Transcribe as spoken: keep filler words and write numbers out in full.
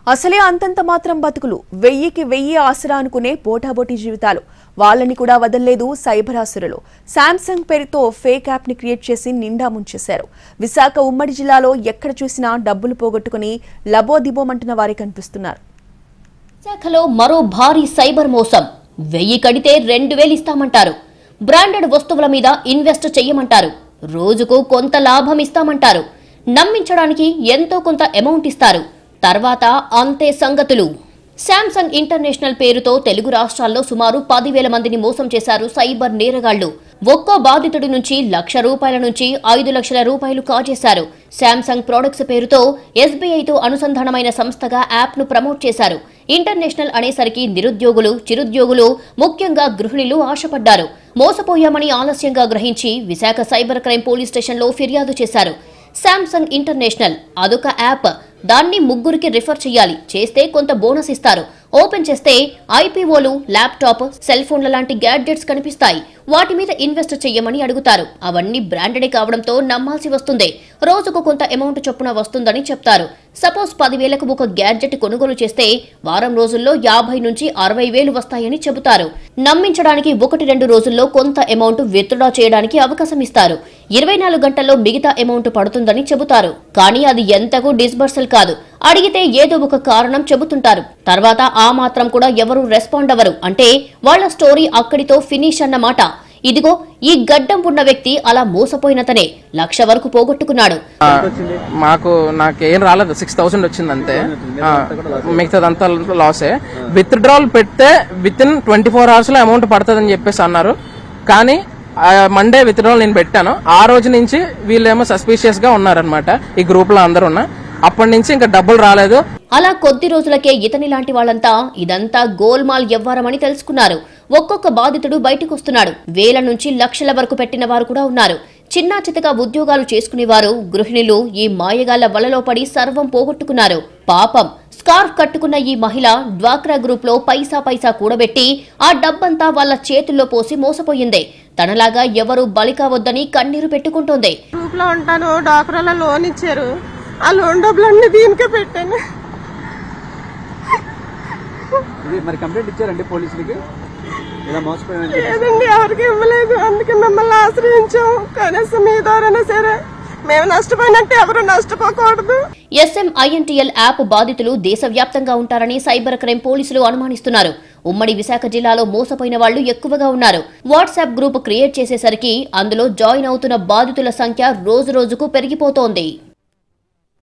అసలే అంతంత మాత్రం బతుకులు, వెయ్యికి వెయ్యి ఆసరా అనుకునే పోటాబోటీ జీవితాలు. వాళ్ళని కూడా వదల్లేదు సైబర్ ఆసురులు. శాంసంగ్ పేరుతో ఫేక్ యాప్ ని క్రియేట్ చేసి నిండా ముంచేశారు. విశాఖ ఉమ్మడి జిల్లాలో ఎక్కడ చూసినా డబ్బులు పోగొట్టుకుని లబోదిబోమంటున్న వారే కనిపిస్తున్నారు. విశాఖలో మరో భారీ సైబర్ మోసం. వెయ్యి కడితే రెండు వేలు ఇస్తామంటారు. బ్రాండెడ్ వస్తువుల మీద ఇన్వెస్ట్ చెయ్యమంటారు. రోజుకు కొంత లాభం ఇస్తామంటారు. నమ్మించడానికి ఎంతో కొంత అమౌంట్ ఇస్తారు. తర్వాత అంతే సంగతులు. శాంసంగ్ ఇంటర్నేషనల్ పేరుతో తెలుగు రాష్ట్రాల్లో సుమారు పదివేల మందిని మోసం చేశారు సైబర్ నేరగాళ్లు. ఒక్కో బాధితుడి నుంచి లక్ష రూపాయల నుంచి ఐదు లక్షల రూపాయలు కాజేశారు. శాంసంగ్ ప్రొడక్ట్స్ పేరుతో ఎస్బీఐతో అనుసంధానమైన సంస్థగా యాప్ ను ప్రమోట్ చేశారు. ఇంటర్నేషనల్ అనేసరికి నిరుద్యోగులు, చిరుద్యోగులు, ముఖ్యంగా గృహిణులు ఆశపడ్డారు. మోసపోయామని ఆలస్యంగా గ్రహించి విశాఖ సైబర్ క్రైమ్ పోలీస్ స్టేషన్లో ఫిర్యాదు చేశారు. శాంసంగ్ ఇంటర్నేషనల్ అదొక యాప్. దాన్ని ముగ్గురికి రిఫర్ చేయాలి. చేస్తే కొంత బోనస్ ఇస్తారు. ఓపెన్ చేస్తే ఐపీఓలు, ల్యాప్టాప్, సెల్ ఫోన్ల లాంటి గ్యాడ్జెట్స్ కనిపిస్తాయి. వాటి మీద ఇన్వెస్ట్ చెయ్యమని అడుగుతారు. అవన్నీ బ్రాండెడ్ కావడంతో నమ్మాల్సి వస్తుంది. రోజుకు కొంత అమౌంట్ చొప్పున వస్తుందని చెప్తారు. సపోజ్ పదివేలకు ఒక గ్యాడ్జెట్ కొనుగోలు చేస్తే వారం రోజుల్లో యాభై నుంచి అరవై వేలు వస్తాయని చెబుతారు. నమ్మించడానికి ఒకటి రెండు రోజుల్లో కొంత అమౌంట్ విత్డ్రా చేయడానికి అవకాశం ఇస్తారు. ఇరవై నాలుగు గంటల్లో మిగతా అమౌంట్ పడుతుందని చెబుతారు. కానీ అది ఎంతకు డిస్బర్సల్ కాదు. అడిగితే ఏదో ఒక కారణం చెబుతుంటారు. తర్వాత ఆ మాత్రం కూడా ఎవరు రెస్పాండ్ అవ్వరు. అంటే వాళ్ల స్టోరీ అక్కడితో ఫినిష్ అన్నమాట. ఇదిగో ఈ గడ్డం ఉన్న వ్యక్తి అలా మోసపోయినతనే లక్ష వరకు పోగొట్టుకున్నాడు. మాకు నాకేం రాలేదు, సిక్స్ థౌసండ్ వచ్చింది అంతే. మిగతాదంతా లాసే. విత్ డ్రాల్ పెడితే within twenty four hours లో అమౌంట్ పడుతుందని చెప్పేసి అన్నారు. కానీ మండే విత్ డ్రాల్ నేను పెట్టాను. ఆ రోజు నుంచి వీళ్ళేమో సస్పీషియస్ గా ఉన్నారనమాట. ఈ గ్రూప్ లో అందరూ ఉన్నా. అప్పటి నుంచి ఇంకా డబ్బులు రాలేదు. అలా కొద్ది రోజులకే ఇతని లాంటి వాళ్ళంతా ఇదంతా గోల్మాల్ వ్యవహారమని తెలుసుకున్నారు. ఒక్కొక్క బాధితుడు బయటకు వస్తున్నాడు. వేల నుంచి లక్షల వరకు పెట్టిన వారు కూడా ఉన్నారు. చిన్నా చితగా ఉద్యోగాలు చేసుకునేవారు, గృహిణులు ఈ మాయగాళ్ల వలలో పడి సర్వం పోగొట్టుకున్నారు. పాపం స్కార్ఫ్ కట్టుకున్న ఈ మహిళ డ్వాక్రా గ్రూప్ లో పైసా పైసా కూడబెట్టి ఆ డబ్బంతా వాళ్ళ చేతుల్లో పోసి మోసపోయింది. తనలాగా ఎవరు బలి కావద్దని కన్నీరు పెట్టుకుంటోంది. గ్రూప్ లో ఉంటాను, డ్వాక్రాలో లోన్ ఇచ్చారు. ఆ లోన్ డబ్బులన్నీ దీనికే పెట్టాను. మరి కంప్లైంట్ ఇచ్చారండి పోలీసులకి? లేదండి, ఎవరికి ఇవ్వలేదు. అందుకే మిమ్మల్ని ఆశ్రయించాం. కనీసం మీ ద్వారా సరే మేము నష్టపోయినట్టు ఎవరు నష్టపోకూడదు. ఎస్ఎంఐఎన్టీఎల్ యాప్ బాధితులు దేశవ్యాప్తంగా ఉంటారని సైబర్ క్రైమ్ పోలీసులు అనుమానిస్తున్నారు. ఉమ్మడి విశాఖ జిల్లాలో మోసపోయిన వాళ్లు ఎక్కువగా ఉన్నారు. వాట్సాప్ గ్రూప్ క్రియేట్ చేసేసరికి అందులో జాయిన్ అవుతున్న బాధితుల సంఖ్య రోజు రోజుకు పెరిగిపోతోంది.